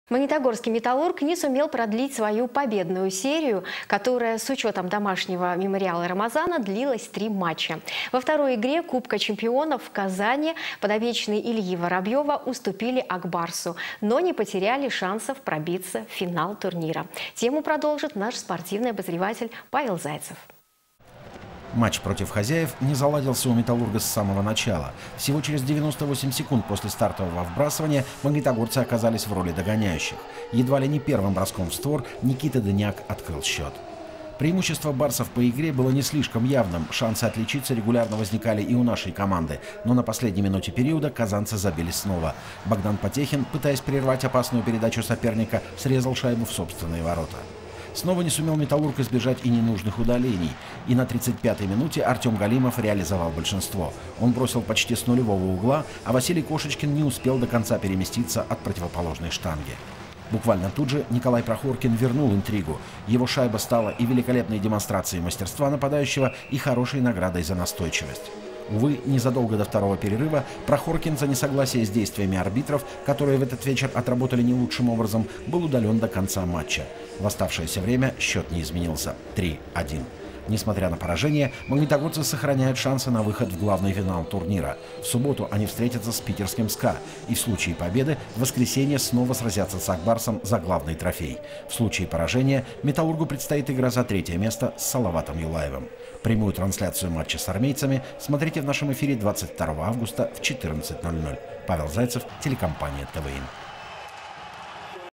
Магнитогорский «Металлург» не сумел продлить свою победную серию, которая с учетом домашнего мемориала Рамазана длилась 3 матча. Во второй игре Кубка чемпионов в Казани подопечные Ильи Воробьева уступили Ак-Барсу, но не потеряли шансов пробиться в финал турнира. Тему продолжит наш спортивный обозреватель Павел Зайцев. Матч против хозяев не заладился у «Металлурга» с самого начала. Всего через 98 секунд после стартового вбрасывания магнитогорцы оказались в роли догоняющих. Едва ли не первым броском в створ Никита Дыняк открыл счет. Преимущество барсов по игре было не слишком явным, шансы отличиться регулярно возникали и у нашей команды, но на последней минуте периода казанцы забили снова. Богдан Потехин, пытаясь прервать опасную передачу соперника, срезал шайбу в собственные ворота. Снова не сумел «Металлург» избежать и ненужных удалений. И на 35-й минуте Артем Галимов реализовал большинство. Он бросил почти с нулевого угла, а Василий Кошечкин не успел до конца переместиться от противоположной штанги. Буквально тут же Николай Прохоркин вернул интригу. Его шайба стала и великолепной демонстрацией мастерства нападающего, и хорошей наградой за настойчивость. Увы, незадолго до второго перерыва Прохоркин за несогласие с действиями арбитров, которые в этот вечер отработали не лучшим образом, был удален до конца матча. В оставшееся время счет не изменился – 3-1. Несмотря на поражение, магнитогорцы сохраняют шансы на выход в главный финал турнира. В субботу они встретятся с питерским «СКА» и в случае победы в воскресенье снова сразятся с Ак-Барсом за главный трофей. В случае поражения «Металлургу» предстоит игра за 3-е место с Салаватом Юлаевым. Прямую трансляцию матча с армейцами смотрите в нашем эфире 22 августа в 14:00. Павел Зайцев, телекомпания ТВН.